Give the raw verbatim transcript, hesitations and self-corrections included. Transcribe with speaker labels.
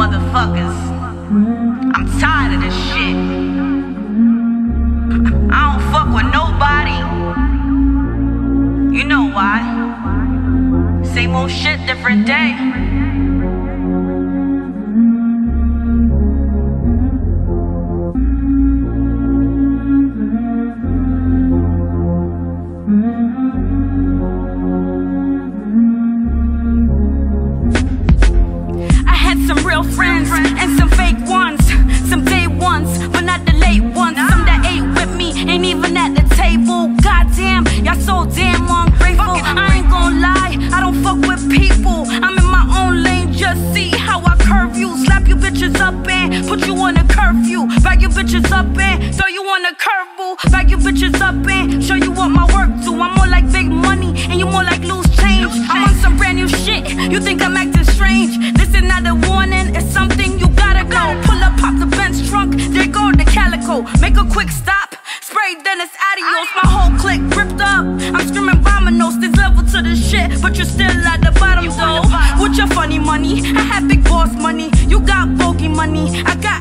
Speaker 1: motherfuckers. I'm tired of this shit. I don't fuck with nobody. You know why? Same old shit, different day.
Speaker 2: Friends and some fake ones, some day ones, but not the late ones. Some that ate with me ain't even at the table. Goddamn, y'all so damn ungrateful. I ain't gon' lie, I don't fuck with people. I'm in my own lane, just see how I curve you. Slap you bitches up and put you on a curfew. Bag you bitches up and throw you on a curveball. Bag you bitches up and show you what my work do. I'm more like big money and you more like loose change. I'm on some brand new shit, you think I'm acting strange. This is not a warning, it's something you gotta go. Pull up, pop the Benz trunk, there go the calico. Make a quick stop, spray then it's adios. My whole clique ripped up, I'm screaming dominoes. There's level to this shit, but you're still at the bottom though. With your funny money, I have big boss money. You got bogey money, I got